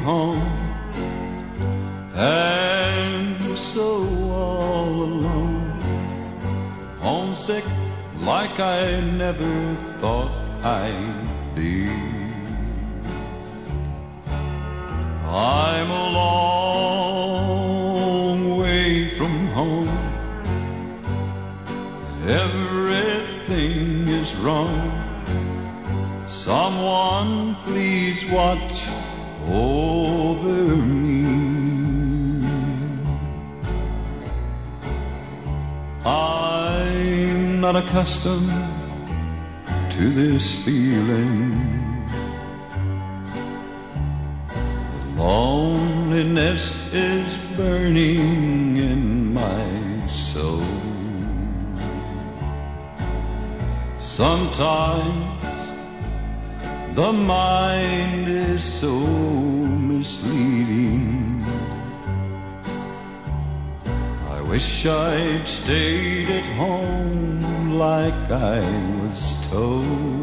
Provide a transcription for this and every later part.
home, and so all alone, homesick like I never thought I'd be. I'm a long way from home, everything is wrong. Someone please watch over me. I'm not accustomed to this feeling. Loneliness is burning in my soul. Sometimes the mind is so misleading. I wish I'd stayed at home like I was told.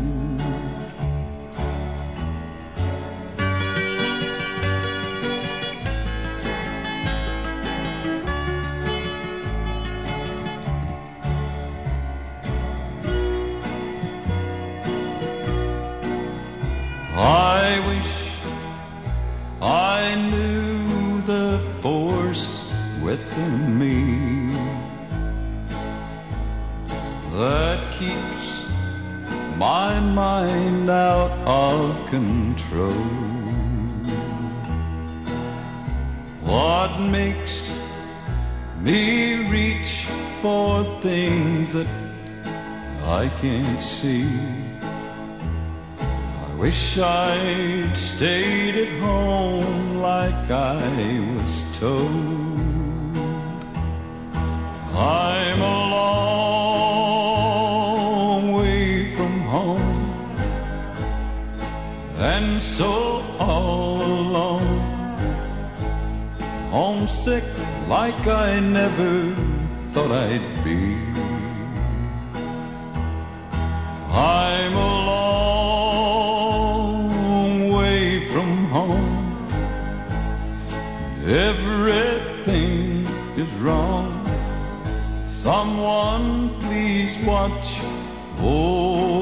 I wish I knew the force within me that keeps my mind out of control. What makes me reach for things that I can't see? Wish I'd stayed at home like I was told. I'm a long way from home, and so all alone, homesick like I never thought I'd be. I'm a everything is wrong. Someone please watch over